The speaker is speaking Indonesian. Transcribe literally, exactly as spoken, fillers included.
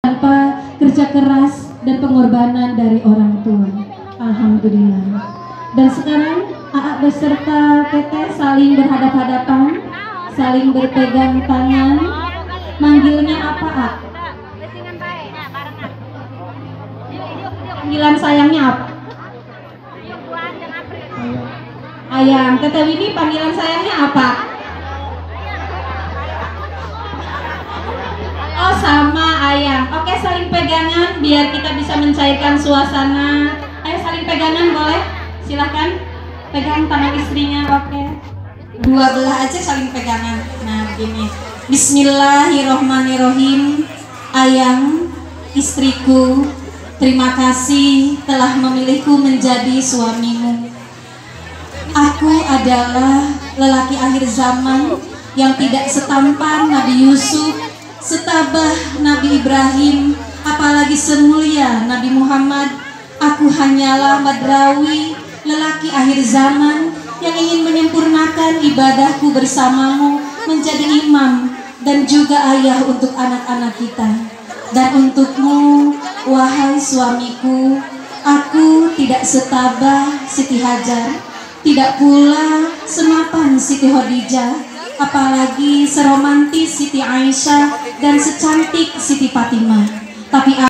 tanpa kerja keras dan pengorbanan dari orang tua. Alhamdulillah. Dan sekarang A A beserta Teteh saling berhadap-hadapan, saling berpegang tangan. Manggilnya apa, A? Panggilan sayangnya apa? Ayang. Teteh Winnie panggilan sayangnya apa? Oh, sama Ayang. Oke, saling pegangan biar kita bisa mencairkan suasana. Ayo saling pegangan boleh? Silahkan pegang tangan istrinya. Oke, dua belah aja saling pegangan. Nah begini. Bismillahirrohmanirrohim. Ayang, istriku, terima kasih telah memilihku menjadi suamimu. Aku adalah lelaki akhir zaman yang tidak setampan Nabi Yusuf, setabah Nabi Ibrahim, apalagi semulia Nabi Muhammad. Aku hanyalah madrawi, lelaki akhir zaman yang ingin menyempurnakan ibadahku bersamamu, menjadi imam dan juga ayah untuk anak-anak kita. Dan untukmu, wahai suamiku, aku tidak setabah Siti Hajar, tidak pula semapan Siti Khadijah, apalagi seromantis Siti Aisyah dan secantik Siti Fatimah. Tapi